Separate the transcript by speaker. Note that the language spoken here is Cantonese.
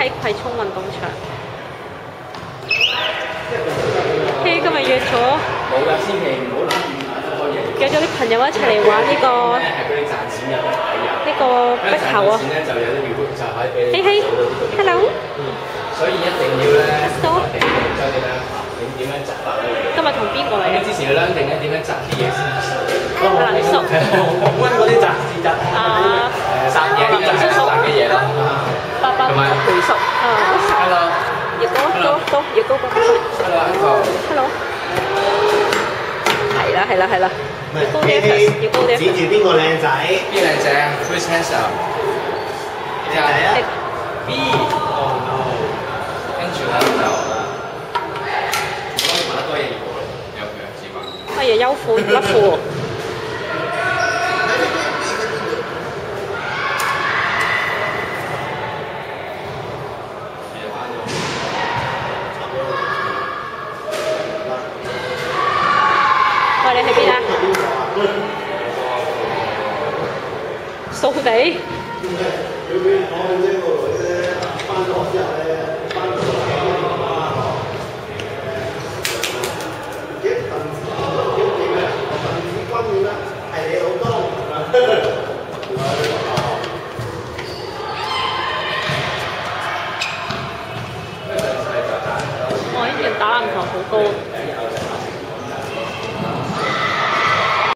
Speaker 1: 喺葵涌運動場。嘿，今日約咗
Speaker 2: 冇㗎，千祈唔好諗住開嘢。
Speaker 1: 約咗啲朋友一齊嚟玩呢個
Speaker 2: 係俾你賺錢嘅，
Speaker 1: 呢個壁球啊！
Speaker 2: 錢咧就有啲妙就可以俾你。
Speaker 1: 嘿嘿，hello。
Speaker 2: 所以一定要咧，
Speaker 1: 到
Speaker 2: 定咗點樣點樣摘法。
Speaker 1: 今日同邊個嚟嘅？
Speaker 2: 之前要量定咧點樣摘啲嘢先。
Speaker 1: 阿能叔。
Speaker 2: 紅溫嗰啲摘字摘。
Speaker 1: 啊。
Speaker 2: 摘嘢啲就係摘嘅嘢咯。
Speaker 1: 爸爸同埋培叔。啊。
Speaker 2: Hello。
Speaker 1: 葉哥，哥，葉哥哥。
Speaker 2: Hello。
Speaker 1: Hello。係啦。
Speaker 3: 唔係，指住邊個靚仔？
Speaker 2: 邊靚仔啊 ？Chris Hansen。
Speaker 3: 靚仔啊
Speaker 2: B。Oh no。跟住咧就我買多嘢要咯，有佢啊，試過。
Speaker 1: 乜嘢優褲乜褲？喂，你去邊啊？掃地。
Speaker 3: 佢講呢個女咧，翻咗學之後咧。